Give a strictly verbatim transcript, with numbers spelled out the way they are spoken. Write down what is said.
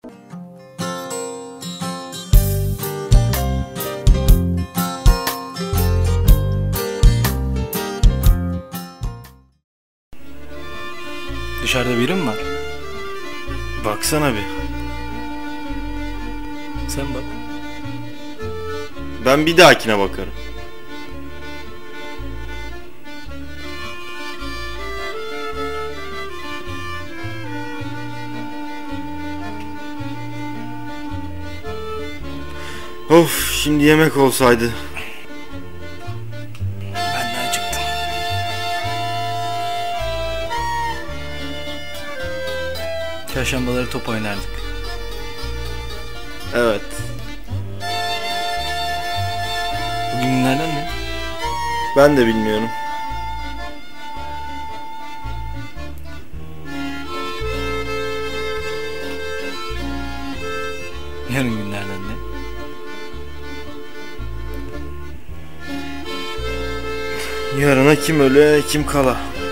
Dışarıda biri mi var? Baksana bir. Sen bak. Ben bir dahakine bakarım. Of, şimdi yemek olsaydı. Ben de acıktım. Çarşambaları top oynardık. Evet. Bugün günlerden ne? Ben de bilmiyorum. Yarın günlerden ne? Yarına kim öle kim kala.